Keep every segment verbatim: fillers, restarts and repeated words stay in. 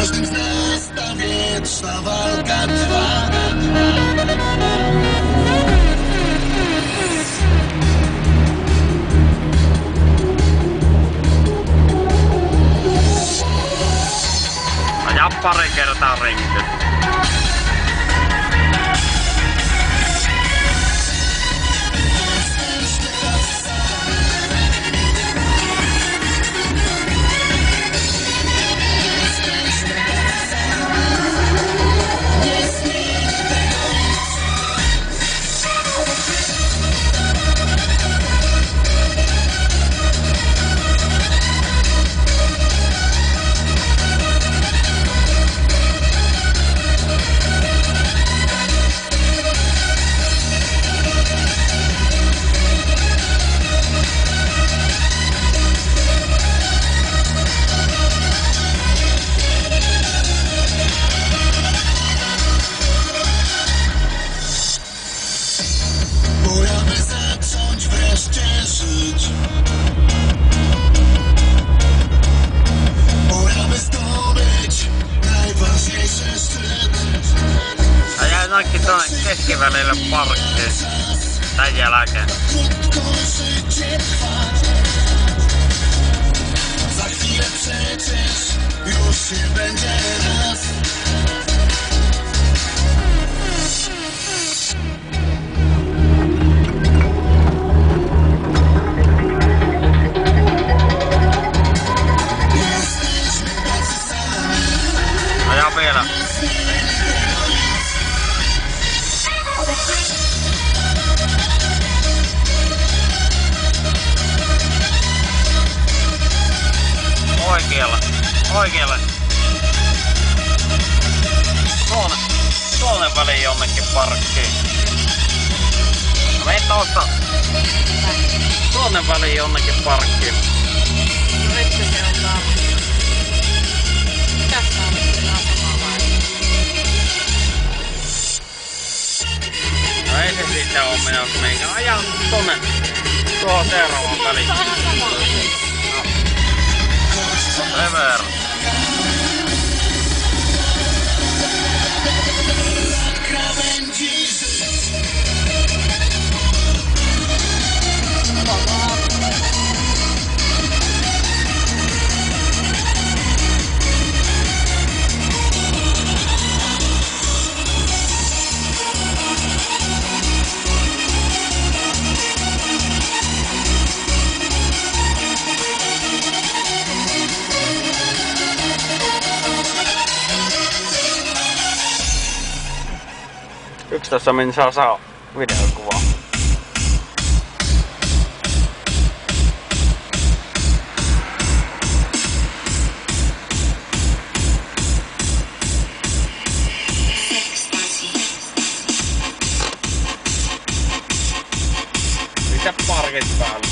każdym z nas ta wieczna walka trwa. Aja pari kertaa rinkyt. Pora by zacząć wreszcie żyć. Pora by zdobyć najważniejszy szczyt. Ajaa noinkin tuonne keskivälille parkkiin. Tän jälkeen. Krótko życie trwa. Za chwilę przecież już się będzie raz. Aja vielä. Oikealle. Oikealle. Tuonne. Tuonne väliin jonnekin parkkiin. Mene tosta. Tuonne väliin jonnekin parkkiin. Nyt se on taas. Tässä on sitten asemaa vai? No ei se sitten oo menossa mihinkään. Aja tonne. Tuohon seuraavan väliin. Se on ihan sama asia. Sen verran. Krawędzi żyć. yksitoista minsaa saa videokuvaa. Mitä parkit päällä?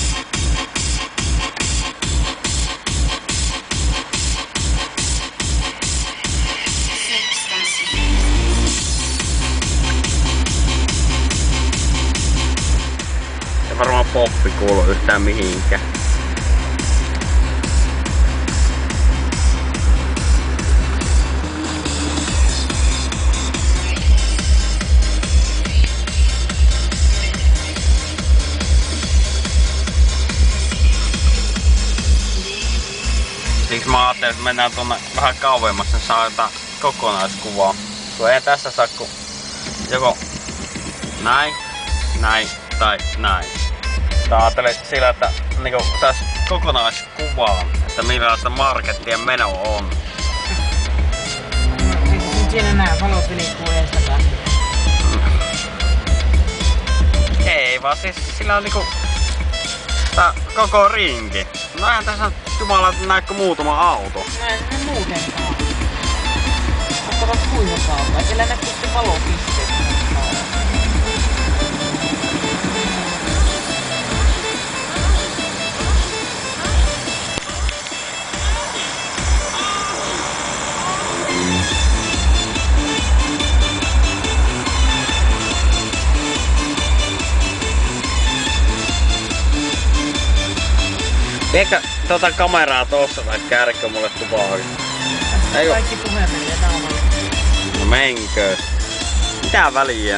Ei varmaan poppi kuulu yhtään mihinkään. Siksi mä ajattelin, että mennään tuonne vähän kauemmas, niin saa jotain kokonaiskuvaa. Kun ei tässä saa kun joko näin, näin tai näin. Mä ajattelin sillä, että niinku sais kokonaiskuvaa, että millaista markettien meno on. Siis siinä nää valot vilkkuu eestäpäin. Ei vaan siis sillä on niinku tää koko rinki. No eihän tässä jumala näykö muutama auto. No ei se muutenkaan. Ottaa kuinka kauan. Ei siellä näkyy se valopisteet. Viekö tota kameraa tossa tai kärkö mulle kuvaa? Eikö? Kaikki puhe menee nauhalle. No menkö? Mitä väliä?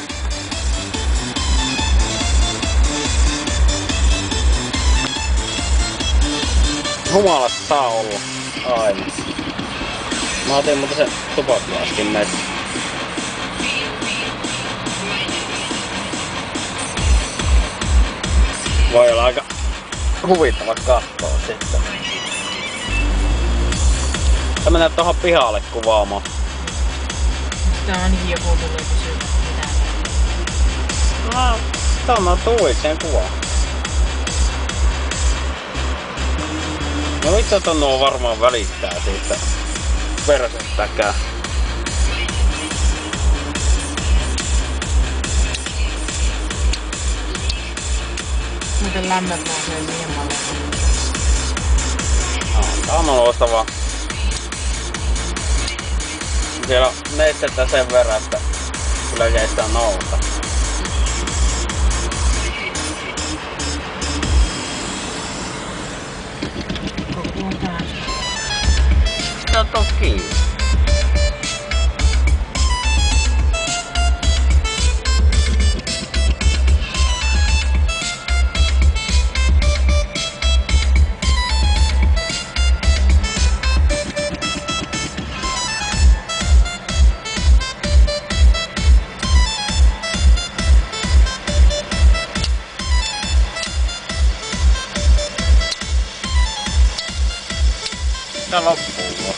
Humalassa saa olla. Aina. Mä otin muuten sen tupakkiaskin metsä. Voi olla aika huvittava katsoa sitten. Sä menet tohon pihalle kuvaamaan. Tää on ainakin joku tulee kysyä mitään. No, tämä tuikseen kuvaa. No itse ton nuo varmaan välittää siitä persettäkään. Muuten lämmöt nousee liian paljon. Tää on loistavaa. Siellä on nestettä sen verran, että kyllä kestää nousta. Koko on päässä. No toki. Tää loppuu vaan.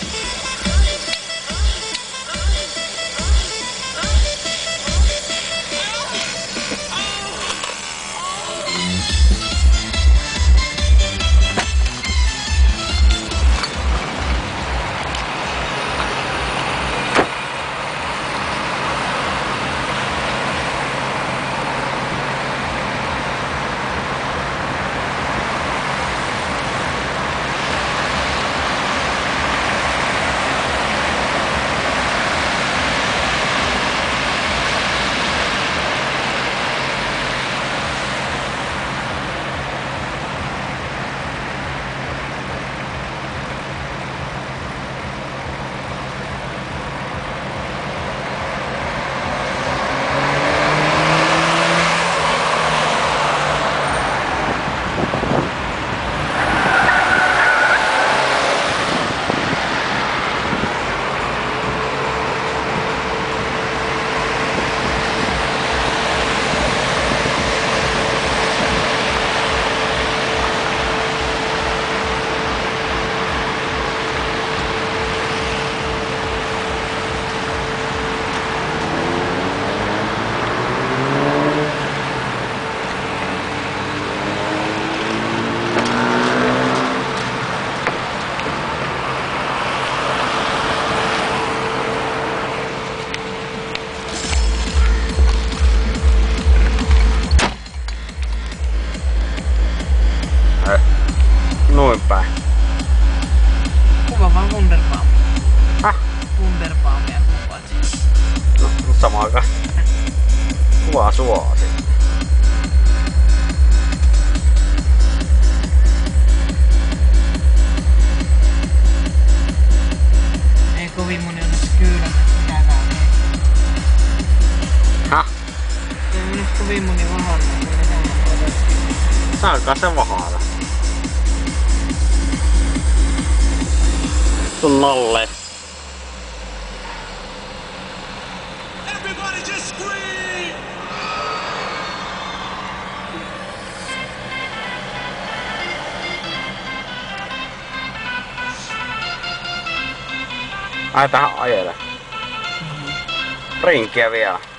Noin päin. Kuva vaan Wunderbaum. Häh? Wunderbaumia kuvat. No, samaan aikaan. Kuvaa suoa sitten. Ei kovin moni onneksi kyylä käydään. Häh? Ei onneksi kovin moni vahannut. Saakaa se vahada. Sun nalle. Everybody just scream! Ai tähän ajele. Rinkiä vielä.